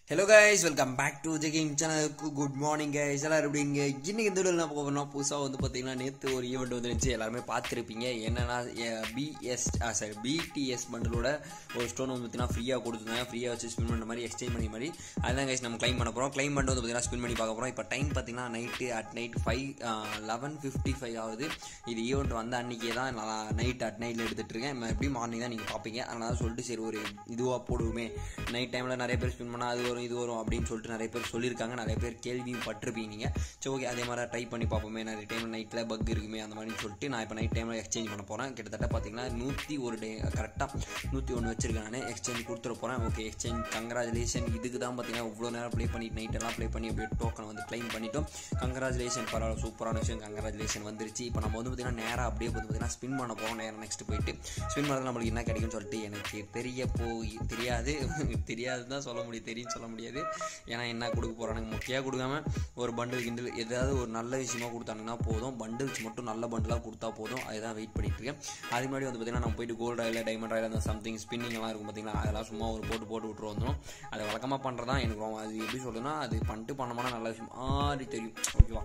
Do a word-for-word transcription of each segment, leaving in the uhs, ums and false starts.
Hello guys, welcome back to the game channel. Good morning guys. எல்லாரும் எப்படிங்க? இன்னைக்கு இந்த வீடியோல நான் போறோம்னா புதுசா வந்து பாத்தீங்கன்னா நேத்து ஒரு ஈவென்ட் வந்துருச்சு. எல்லாரும் பாத்துருப்பீங்க. என்னன்னா B S ஆ சாரி B T S பண்டலோட ஒரு ஸ்டோன் வந்து பாத்தீங்கன்னா ஃப்ரீயா கொடுத்தாங்க. ஃப்ரீயா வச்சு ஸ்பின் பண்ண மாதிரி எக்ஸ்சேஞ்ச் பண்ணி மாதிரி. அதான் guys நம்ம க்ளைம் பண்ண போறோம். க்ளைம் பண்ணிட்டு வந்து பாத்தீங்கன்னா ஸ்பின் பண்ணி பார்க்க போறோம். இப்போ டைம் பாத்தீங்கன்னா night at night five eleven fifty-five ஆகுது. இது ஈவென்ட் வந்த அன்னைக்கே தான் நான் நைட் அட் நைட்ல எடுத்துட்டு இருக்கேன். எப்படி மார்னிங் தான் நீங்க பாப்பீங்க. அதனால சொல்லிட்டு சரி ஒரு இதுவா போடுவோமே. நைட் டைம்ல நிறைய பேர் ஸ்பின் பண்ணா அது இது வரும் அப்படின்னு சொல்லிட்டு நிறைய பேர் சொல்லியிருக்காங்க. நிறைய பேர் கேள்வியும் பட்டிருப்பீங்க நீங்கள். சரி ஓகே, அதே மாதிரி ட்ரை பண்ணி பார்ப்போமே. நிறைய டைம் நைட்டில் பக் இருக்குமே அந்த மாதிரி சொல்லிட்டு நான் இப்போ நைட் டைமில் எக்ஸ்சேஞ்ச் பண்ண போகிறேன். கிட்டத்தட்ட பார்த்தீங்கன்னா நூற்றி ஒரு டே கரெக்டாக நூற்றி ஒன்று வச்சிருக்கேன். நான் எக்ஸ்சேஞ்ச் கொடுத்துட போகிறேன். Okay, exchange congratulation. இதுக்கு தான் பார்த்தீங்கன்னா இவ்வளோ நேரம் ப்ளே பண்ணி நைட்டெல்லாம் ப்ளே பண்ணி அப்படியே டோக்கன் வந்து க்ளைம் பண்ணிட்டோம். கங்க்ராச்சுலேஷன், பரவாயில்ல, சூப்பரான விஷயம். கங்க்ராச்சுலேஷன் வந்துருச்சு. இப்போ நம்ம வந்து பார்த்தீங்கன்னா நேராக அப்படியே வந்து பார்த்தீங்கன்னா ஸ்பின் பண்ண போகிறோம். நேரம் நெக்ஸ்ட் போயிட்டு ஸ்பின் பண்ணது நம்மளுக்கு என்ன கிடைக்கும்னு சொல்லிட்டு எனக்கு தெரிய போய் தெரியாது தெரியாது தான் சொல்ல முடியும், தெரியும் சொல்ல முடியாது. ஏன்னா என்ன கொடுக்க போகிறானுங்க முக்கியாக கொடுக்காம ஒரு பண்டில் கிண்டில் ஏதாவது ஒரு நல்ல விஷயமா கொடுத்தானுங்கன்னா போதும். பண்டில்ஸ் மட்டும் நல்ல பண்டிலாக கொடுத்தா போதும். அதுதான் வெயிட் பண்ணிட்டு இருக்கேன். அது முன்னாடி வந்து பார்த்தீங்கன்னா நம்ம போயிட்டு கோல்டு ராயில் டைமண்ட் ராயில் அந்த சம்திங் ஸ்பின்னிங் எல்லாம் இருக்கும் பார்த்தீங்களா, அதெல்லாம் சும்மா ஒரு போட்டு போட்டு விட்டுரு வந்துடும். அதை வழக்கமாக பண்ணுறதான் எனக்கு அது எப்படி சொல்லுன்னா அது பண்ணிட்டு பண்ணமான நல்ல விஷயம் ஆடி தெரியும். ஓகேவா,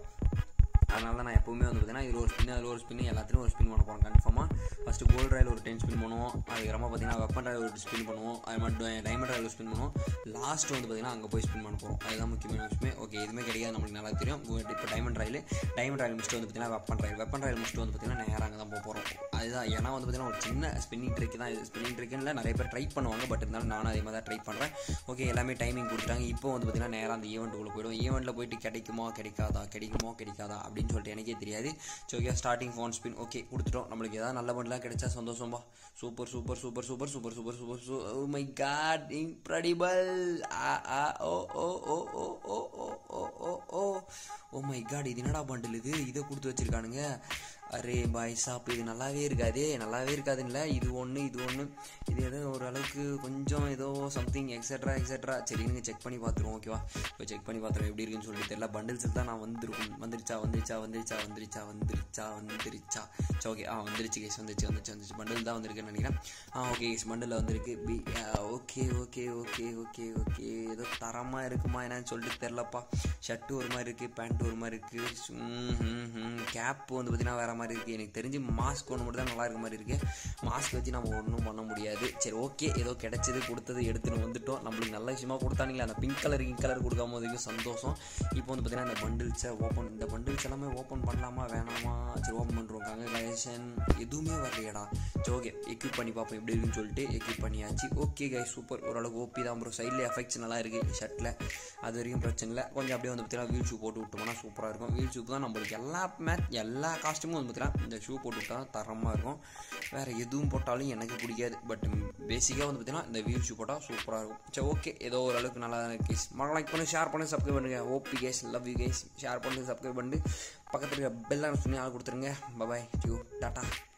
அதனால தான் நான் எப்போவுமே வந்து பார்த்தீங்கன்னா இதில் ஒரு ஸ்பின் அதில் ஒரு ஸ்பின் எல்லாத்துலையும் ஒரு ஸ்பின் பண்ண போகிறோம் கன்ஃபார்மாக. ஃபஸ்ட்டு கோல்டு ராயில் ஒரு டென் ஸ்பின் பண்ணுவோம். அதுக்கப்புறமா பார்த்தீங்கன்னா வெப்பன் ராயில் ஒரு ஸ்பின் பண்ணுவோம். அது மட்டும் டைமண்ட் ராயில் ஸ்பின் பண்ணுவோம். லாஸ்ட் வந்து பார்த்தீங்கன்னா அங்கே போய் ஸ்பின் பண்ண போகிறோம். அதுதான் முக்கியமான விஷயமே. ஓகே, எதுவுமே கிடையாது, நம்மளுக்கு நல்லா தெரியும். இப்போ டைமண்ட் ராயில் டைமண்ட் ராயில் முடிச்சுட்டு வந்து பார்த்தீங்கன்னா வெப்பன் ராயில் வெப்பன் ராயில் முடிச்சுட்டு வந்து பார்த்தீங்கன்னா நேராக அங்கே தான் போக போகிறோம். அதுதான் ஏன்னா வந்து பார்த்தீங்கன்னா ஒரு சின்ன ஸ்பின்னிங் ட்ரிக் தான் இது. ஸ்பின்னிங் ட்ரிக்குன்னு நிறைய பேர் ட்ரை பண்ணுவாங்க, பட் இருந்தாலும் நானும் அதே மாதிரி தான் ட்ரை பண்ணுறேன். ஓகே, எல்லாமே டைமிங் கொடுத்துட்டாங்க. இப்போ வந்து பார்த்தீங்கன்னா நேராக அந்த ஈவெண்ட்டுக்குள்ளே போய்டும். ஈவெண்ட்டில் போயிட்டு கிடைக்குமா கிடைக்காதா கிடைக்குமோ கிடைக்காதா அப்படின்னு சொல்லிட்டு எனக்கே தெரியாது. So okay, starting phone spin okay கொடுத்துட்டோம். நம்மளுக்கு ஏதாவது நல்ல பண்டெலாம் கிடைச்சா சந்தோஷம்பா. Super super super super super super super சூ oh my god, incredible. Ah ah oh oh oh oh oh oh oh oh oh oh my god, இது என்னடா பண்டில் இது? இதை கொடுத்து வச்சிருக்கானுங்க. அரே பாய் சாப், இது நல்லாவே இருக்காதே. நல்லாவே இருக்காதுல்ல. இது ஒன்று இது ஒன்று இது ஏதோ ஓரளவுக்கு கொஞ்சம் ஏதோ சம்திங் எக்ஸட்ரா எக்ஸட்ரா சரி நீங்கள் செக் பண்ணி பார்த்துருவோம். ஓகேவா, இப்போ செக் பண்ணி பார்த்துருவோம் எப்படி இருக்குன்னு சொல்லிட்டு தெரியல. பண்டில்ஸ் தான் நான் வந்துருக்கும். வந்துருச்சா வந்துருச்சா வந்துருச்சா வந்துருச்சா வந்துருச்சா வந்துருச்சா சரி ஓகே, ஆ வந்துருச்சு கேஸ், வந்துருச்சு வந்துருச்சு வந்துருச்சு பண்டில் தான் வந்திருக்குன்னு நினைக்கிறேன். ஆ ஓகே கேஸ், பண்டில் வந்திருக்கு. பி okay okay okay okay okay ஏதோ தரமாக இருக்குமா என்னன்னு சொல்லிட்டு தெரிலப்பா. ஷர்ட்டு ஒரு மாதிரி இருக்குது, பேண்ட் ஒரு மாதிரி இருக்குது, கேப்பு வந்து பார்த்தீங்கன்னா வேறு மாதிரி இருக்குது. எனக்கு தெரிஞ்சு மாஸ்க் ஒன்று மட்டும் தான் நல்லா இருக்க மாதிரி இருக்குது. மாஸ்க் வச்சு நம்ம ஒன்றும் பண்ண முடியாது. சரி ஓகே, ஏதோ கிடைச்சது கொடுத்தது எடுத்துன்னு வந்துட்டோம். நம்மளுக்கு நல்ல விஷயமா கொடுத்தானுங்களே. அந்த பிங்க் கலர் பிங்க் கலர் கொடுக்காம போதுக்கும் சந்தோஷம். இப்போ வந்து பார்த்தீங்கன்னா இந்த பண்டில்ஸை ஓப்பன் இந்த பண்டில்ஸ் எல்லாமே ஓப்பன் பண்ணலாமா வேணாமா? சரி ஓப்பன் பண்ணுறோம். கங்க்ராச்சுலேஷன், எதுவுமே வரலையடா. சரி ஓகே, எக்யூப் பண்ணி பார்ப்போம் எப்படி இருக்குன்னு சொல்லிட்டு எக்யூப் பண்ணியாச்சு. ஓகே கைஸ், சூப்பர், ஓரளவுக்கு ஓபி தான் ப்ரோ. சைடில் எஃபெக்ட்ஸ் நல்லா இருக்குது ஷர்ட்டில், அது வரைக்கும் பிரச்சனை இல்லை. கொஞ்சம் அப்படியே வந்து பார்த்தீங்கன்னா வீல் ஷூ போட்டு விட்டோம்னா சூப்பராக இருக்கும். வீல் ஷூ தான் நம்மளுக்கு எல்லா மேட்ச் எல்லா காஸ்ட்யூமும் வந்து பார்த்தீங்கன்னா இந்த ஷூ போட்டு விட்டால் தரமாக இருக்கும். வேறு எதுவும் போட்டாலும் எனக்கு பிடிக்காது, பட் பேசிக்காக வந்து பார்த்தீங்கன்னா இந்த வீல் ஷூ போட்டால் சூப்பராக இருக்கும். சரி ஓகே, ஏதோ ஓரளவுக்கு நல்லா கேஸ். மறக்க லைக் பண்ணி ஷேர் பண்ணி சப்ஸ்கிரைப் பண்ணுங்க. OP guys, love you guys. Share பண்ணி சப்ஸ்கிரைப் பண்ணி பக்கத்தில் இருக்க பெல் சொல்லி ஆள் கொடுத்துருங்க. பபாய், டியூ, டாட்டா.